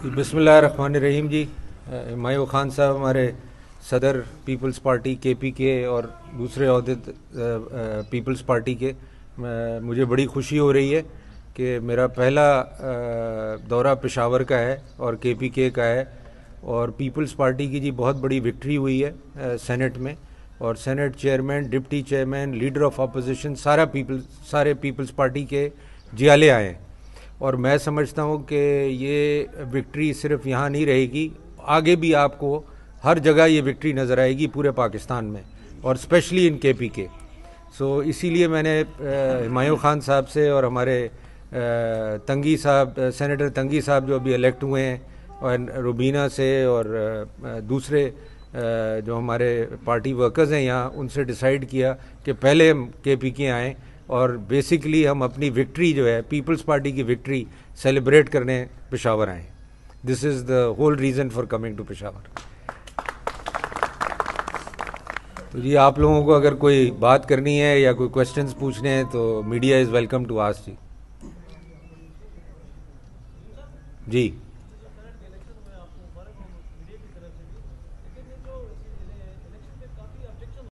बिस्मिल्लाहिर्रहमानिर्रहीम जी। हुमायूं खान साहब हमारे सदर पीपल्स पार्टी KPK और दूसरे अहदे पीपल्स पार्टी के, मुझे बड़ी खुशी हो रही है कि मेरा पहला दौरा पेशावर का है और KPK का है और पीपल्स पार्टी की जी बहुत बड़ी विक्ट्री हुई है सेनेट में। और senate chairman, deputy chairman, leader of opposition सारे पीपल्स पार्टी के जियाले आए हैं। और मैं समझता हूँ कि ये विक्ट्री सिर्फ यहाँ नहीं रहेगी, आगे भी आपको हर जगह ये विक्ट्री नज़र आएगी पूरे पाकिस्तान में और स्पेशली इन KPK। सो इसीलिए मैंने हुमायूं खान साहब से और हमारे तंगी साहब, सेनेटर तंगी साहब जो अभी इलेक्ट हुए हैं, और रुबीना से और दूसरे जो हमारे पार्टी वर्कर्स हैं यहाँ, उनसे डिसाइड किया कि पहले हम KPK आएँ और बेसिकली हम अपनी विक्ट्री जो है, पीपल्स पार्टी की विक्ट्री सेलिब्रेट करने पेशावर आए। This is the whole reason for coming to Peshawar. तो जी, आप लोगों को अगर कोई बात करनी है या कोई क्वेश्चंस पूछने हैं तो media is welcome to ask ji.